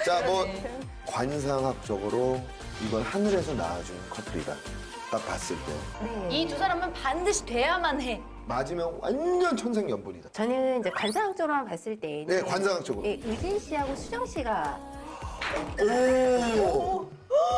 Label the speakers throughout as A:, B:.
A: 자, 뭐 관상학적으로 이건 하늘에서 나와준 커플이다. 딱 봤을 때
B: 네.
C: 이 두 사람은 반드시 돼야만 해.
A: 맞으면 완전 천생연분이다.
B: 저는 이제 관상학적으로만 봤을 때에는
A: 네, 관상학적으로.
B: 예, 의진 씨하고 수정 씨가
A: 오,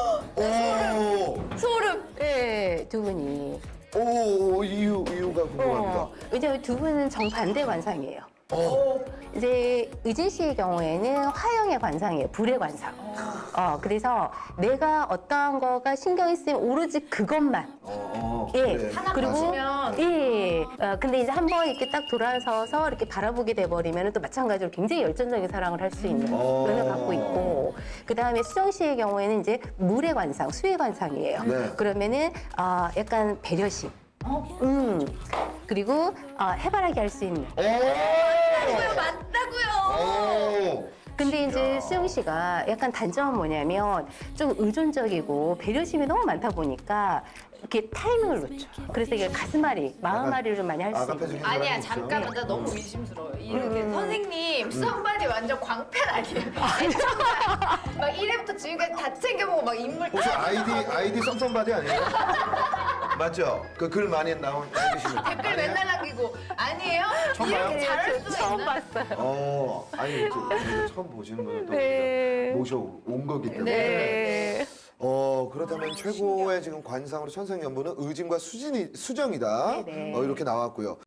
A: 오,
C: 소름.
B: 예, 두 분이
A: 오, 이유가 궁금합니다.
B: 왜냐면 두 분은 정반대 관상이에요.
A: 어,
B: 이제 의진 씨의 경우에는 화형의 관상이에요. 불의 관상. 그래서 내가 어떠한 거가 신경이 쓰이면 오로지 그것만. 예.
A: 그래.
C: 하나
B: 그리고
C: 빠지면.
B: 예. 근데 이제 한번 이렇게 딱 돌아서서 이렇게 바라보게 돼버리면 또 마찬가지로 굉장히 열정적인 사랑을 할 수 있는 면을 갖고 있고, 그 다음에 수정 씨의 경우에는 이제 물의 관상, 수의 관상이에요.
A: 네.
B: 그러면은 약간 배려심. 그리고 해바라기 할 수 있는.
C: 맞다고요.
A: 오,
B: 근데 이제 수영 씨가 약간 단점은 뭐냐면 좀 의존적이고 배려심이 너무 많다 보니까 이렇게 타이밍을 놓쳐. 그래서 이게 가슴앓이, 마음앓이를 좀 많이 할 수
A: 아가페적인
B: 있는.
A: 사람이
C: 아니야
A: 있어요?
C: 잠깐만 나 너무 의심스러워요. 이렇게 선생님 수성바디 완전 광팬 아니에요? 애청자 막 1회부터 지금까지 다 챙겨보고 막 인물
A: 혹시
C: 다
A: 아이디 썸썸바디 아니에요? 맞죠? 그 글 많이 나온 아이디시면
C: 댓글 맨날 남기고 아니에요?
A: 처음
C: 이렇게
A: 봐요?
C: 잘할 수가
B: 처음
C: 있나?
B: 봤어요.
A: 아니 저희가 처음 보시는 분을 또
B: 네.
A: 모셔온 거기 때문에
B: 네.
A: 그렇다면 최고의 지금 관상으로 천생연분은 의진과 수정이다.
B: 네네.
A: 이렇게 나왔고요.